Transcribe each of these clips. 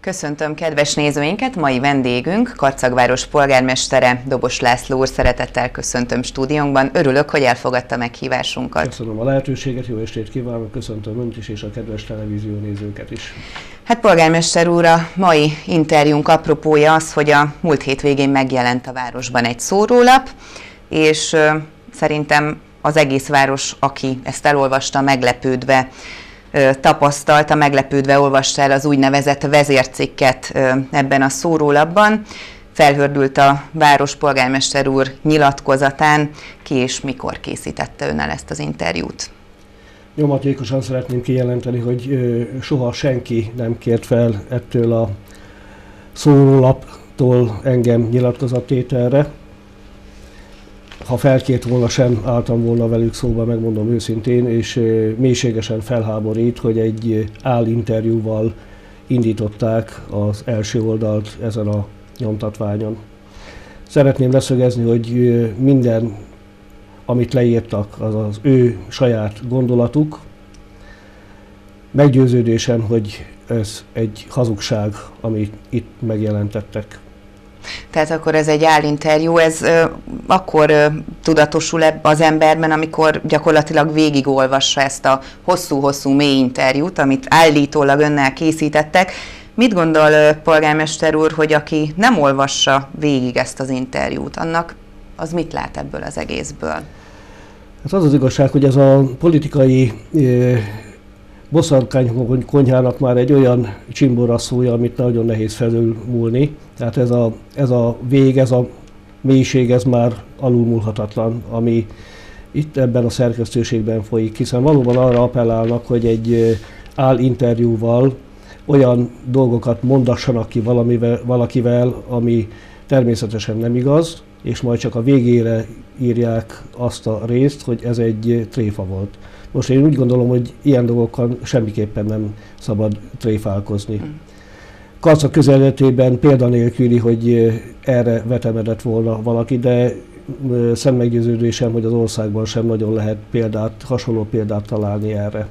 Köszöntöm kedves nézőinket, mai vendégünk Karcagváros polgármestere, Dobos László úr, szeretettel köszöntöm stúdiónkban. Örülök, hogy elfogadta meghívásunkat. Köszönöm a lehetőséget, jó estét kívánok, köszöntöm Önt is és a kedves televízió nézőket is. Hát polgármester úr, a mai interjúnk apropója az, hogy a múlt hétvégén megjelent a városban egy szórólap, és szerintem az egész város, aki ezt elolvasta, meglepődve tapasztalta, meglepődve olvasta el az úgynevezett vezércikket ebben a szórólapban. Felhördült a város polgármester úr nyilatkozatán. Ki és mikor készítette önnel ezt az interjút? Nyomatékosan szeretném kijelenteni, hogy soha senki nem kért fel ettől a szórólaptól engem nyilatkozattételre. Ha felkért volna, sem álltam volna velük szóba, megmondom őszintén, és mélységesen felháborít, hogy egy állinterjúval indították az első oldalt ezen a nyomtatványon. Szeretném leszögezni, hogy minden, amit leírtak, az az ő saját gondolatuk. Meggyőződésem, hogy ez egy hazugság, amit itt megjelentettek. Tehát akkor ez egy állinterjú, ez akkor tudatosul az emberben, amikor gyakorlatilag végigolvassa ezt a hosszú-hosszú mély interjút, amit állítólag önnel készítettek. Mit gondol, polgármester úr, hogy aki nem olvassa végig ezt az interjút, annak az mit lát ebből az egészből? Hát az az igazság, hogy ez a politikai boszorkánykonyhának már egy olyan csimboraszója, amit nagyon nehéz felülmúlni. Tehát ez a vég, ez a mélység, ez már alulmúlhatatlan, ami itt ebben a szerkesztőségben folyik, hiszen valóban arra appellálnak, hogy egy állinterjúval olyan dolgokat mondassanak ki valakivel, ami természetesen nem igaz, és majd csak a végére írják azt a részt, hogy ez egy tréfa volt. Most én úgy gondolom, hogy ilyen dolgokkal semmiképpen nem szabad tréfálkozni. Karcag közeletében példanélküli, hogy erre vetemedett volna valaki, de szemmeggyőződésem, hogy az országban sem nagyon lehet hasonló példát találni erre.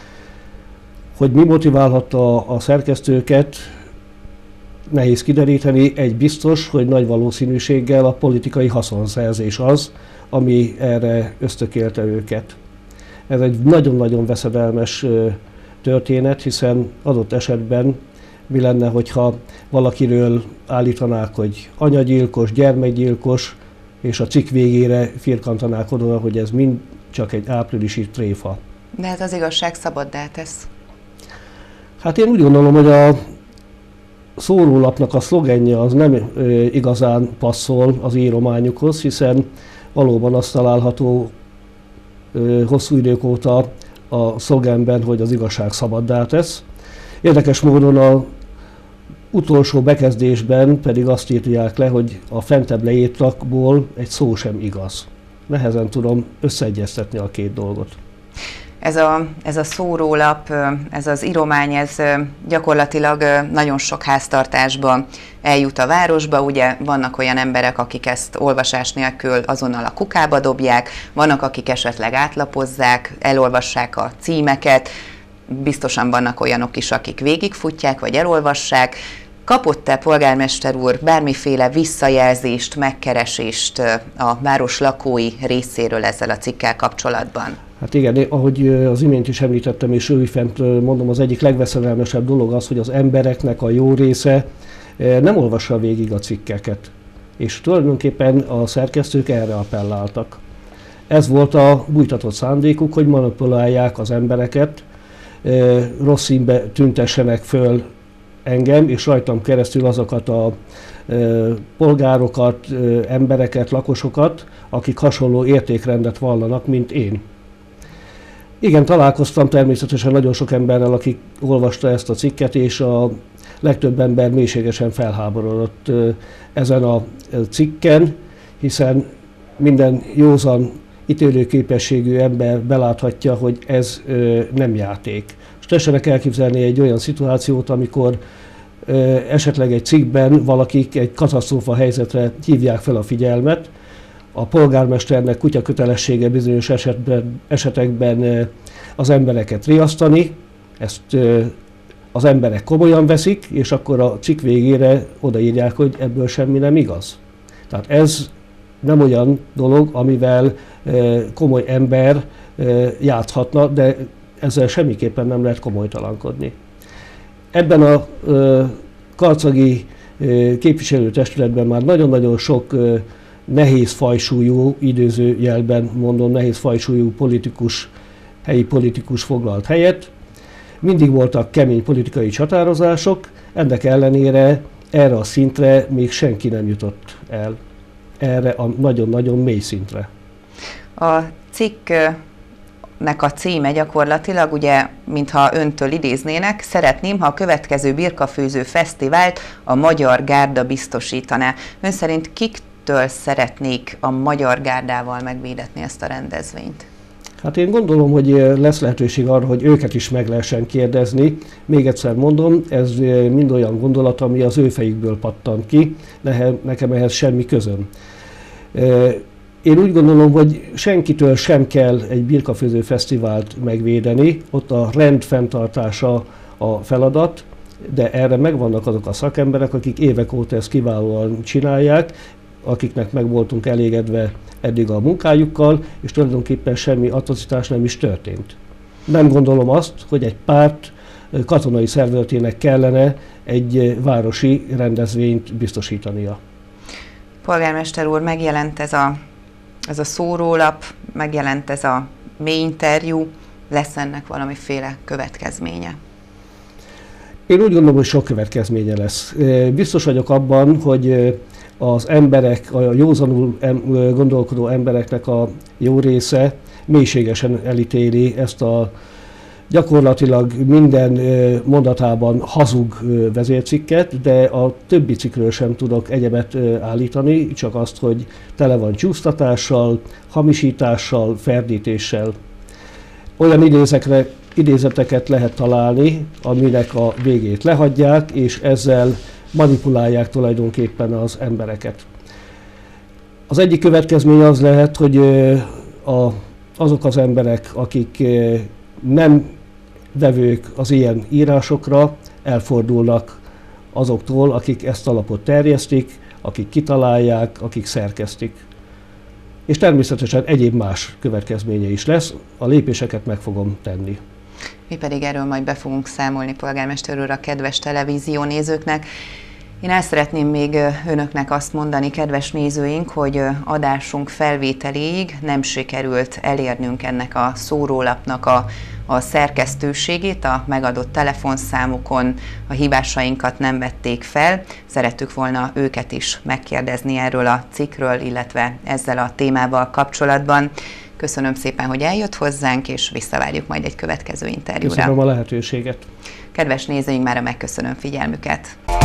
Hogy mi motiválhatta a szerkesztőket, nehéz kideríteni. Egy biztos, hogy nagy valószínűséggel a politikai haszonszerzés az, ami erre ösztökélte őket. Ez egy nagyon-nagyon veszedelmes történet, hiszen adott esetben mi lenne, hogyha valakiről állítanák, hogy anyagyilkos, gyermekgyilkos, és a cikk végére firkantanák oda, hogy ez mind csak egy áprilisi tréfa. De hát az igazság szabaddá tesz. Hát én úgy gondolom, hogy a szórólapnak a szlogenje az nem igazán passzol az írományukhoz, hiszen valóban azt található hosszú idők óta a szlogenben, hogy az igazság szabaddá tesz. Érdekes módon az utolsó bekezdésben pedig azt írják le, hogy a fentebb leírtakból egy szó sem igaz. Nehezen tudom összeegyeztetni a két dolgot. Ez a szórólap, ez az íromány, ez gyakorlatilag nagyon sok háztartásba eljut a városba. Ugye vannak olyan emberek, akik ezt olvasás nélkül azonnal a kukába dobják, vannak, akik esetleg átlapozzák, elolvassák a címeket, biztosan vannak olyanok is, akik végigfutják vagy elolvassák. Kapott-e, polgármester úr, bármiféle visszajelzést, megkeresést a város lakói részéről ezzel a cikkel kapcsolatban? Hát igen, ahogy az imént is említettem, és újfent mondom, az egyik legveszedelmesebb dolog az, hogy az embereknek a jó része nem olvassa végig a cikkeket. És tulajdonképpen a szerkesztők erre appelláltak. Ez volt a bújtatott szándékuk, hogy manipulálják az embereket, rossz színbe tüntessenek föl engem, és rajtam keresztül azokat a polgárokat, embereket, lakosokat, akik hasonló értékrendet vallanak, mint én. Igen, találkoztam természetesen nagyon sok emberrel, aki olvasta ezt a cikket, és a legtöbb ember mélységesen felháborodott ezen a cikken, hiszen minden józan ítélőképességű ember beláthatja, hogy ez nem játék. És tessenek elképzelni egy olyan szituációt, amikor esetleg egy cikkben valakik egy katasztrófa helyzetre hívják fel a figyelmet, a polgármesternek kutya kötelessége bizonyos esetekben az embereket riasztani, ezt az emberek komolyan veszik, és akkor a cikk végére odaírják, hogy ebből semmi nem igaz. Tehát ez nem olyan dolog, amivel komoly ember játszhatna, de ezzel semmiképpen nem lehet komolytalankodni. Ebben a karcagi képviselőtestületben már nagyon-nagyon sok nehéz fajsúlyú, idézőjelben mondom, nehéz fajsúlyú politikus, helyi politikus foglalt helyet. Mindig voltak kemény politikai csatározások, ennek ellenére erre a szintre még senki nem jutott el. Erre a nagyon-nagyon mély szintre. A cikknek a címe gyakorlatilag, ugye, mintha öntől idéznének, szeretném, ha a következő birkafőző fesztivált a Magyar Gárda biztosítaná. Ön szerint kiktől szeretnék a Magyar Gárdával megvédetni ezt a rendezvényt? Hát én gondolom, hogy lesz lehetőség arra, hogy őket is meg lehessen kérdezni. Még egyszer mondom, ez mind olyan gondolat, ami az ő fejükből pattant ki, nekem ehhez semmi közöm. Én úgy gondolom, hogy senkitől sem kell egy birkafőző fesztivált megvédeni, ott a rend fenntartása a feladat, de erre megvannak azok a szakemberek, akik évek óta ezt kiválóan csinálják, akiknek meg voltunk elégedve eddig a munkájukkal, és tulajdonképpen semmi atrocitás nem is történt. Nem gondolom azt, hogy egy párt katonai szervezetének kellene egy városi rendezvényt biztosítania. Polgármester úr, megjelent ez a szórólap, megjelent ez a mély interjú, lesz ennek valamiféle következménye? Én úgy gondolom, hogy sok következménye lesz. Biztos vagyok abban, hogy az emberek, a józanul gondolkodó embereknek a jó része mélységesen elítéli ezt a gyakorlatilag minden mondatában hazug vezércikket, de a többi cikkről sem tudok egyebet állítani, csak azt, hogy tele van csúsztatással, hamisítással, ferdítéssel. Olyan idézeteket lehet találni, aminek a végét lehagyják, és ezzel manipulálják tulajdonképpen az embereket. Az egyik következmény az lehet, hogy azok az emberek, akik nem vevők az ilyen írásokra, elfordulnak azoktól, akik ezt a lapot terjesztik, akik kitalálják, akik szerkesztik. És természetesen egyéb más következménye is lesz, a lépéseket meg fogom tenni. Mi pedig erről majd be fogunk számolni, polgármester úr, a kedves televíziónézőknek. Én el szeretném még önöknek azt mondani, kedves nézőink, hogy adásunk felvételéig nem sikerült elérnünk ennek a szórólapnak a szerkesztőségét, a megadott telefonszámukon a hibásainkat nem vették fel. Szerettük volna őket is megkérdezni erről a cikkről, illetve ezzel a témával kapcsolatban. Köszönöm szépen, hogy eljött hozzánk, és visszavárjuk majd egy következő interjúra. Köszönöm a lehetőséget. Kedves nézőink, mára megköszönöm figyelmüket.